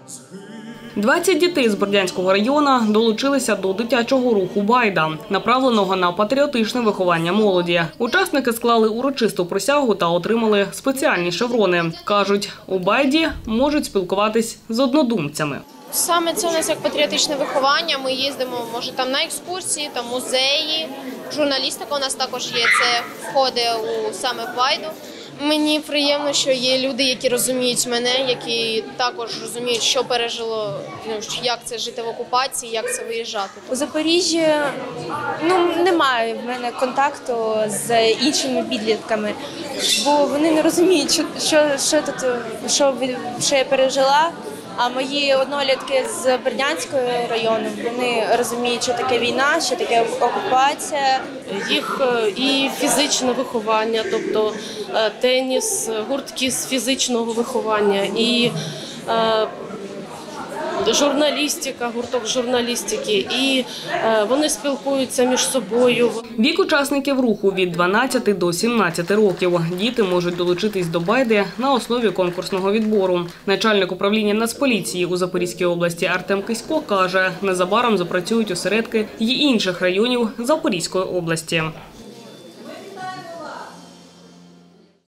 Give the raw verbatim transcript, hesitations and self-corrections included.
двадцять дітей з Бердянського району долучилися до дитячого руху «Байда», направленого на патріотичне виховання молоді. Учасники склали урочисту присягу та отримали спеціальні шеврони. Кажуть, у «Байді» можуть спілкуватись з однодумцями. Саме це у нас як патріотичне виховання. Ми їздимо, може, там на екскурсії, там музеї. Журналістика у нас також є, це входить у саме в «Байду». Мені приємно, що є люди, які розуміють мене, які також розуміють, що пережило, ну, як це жити в окупації, як це виїжджати. У Запоріжжі ну, немає в мене контакту з іншими підлітками, бо вони не розуміють, що, що, що, тут, що, що я пережила. А мої однолітки з Бердянського району, вони розуміють, що таке війна, що таке окупація. Їх і фізичне виховання, тобто теніс, гуртки з фізичного виховання, і журналістика, гурток журналістики, і вони спілкуються між собою. Вік учасників руху від дванадцяти до сімнадцяти років. Діти можуть долучитись до «Байди» на основі конкурсного відбору. Начальник управління Нацполіції у Запорізькій області Артем Кисько каже, незабаром запрацюють осередки й інших районів Запорізької області.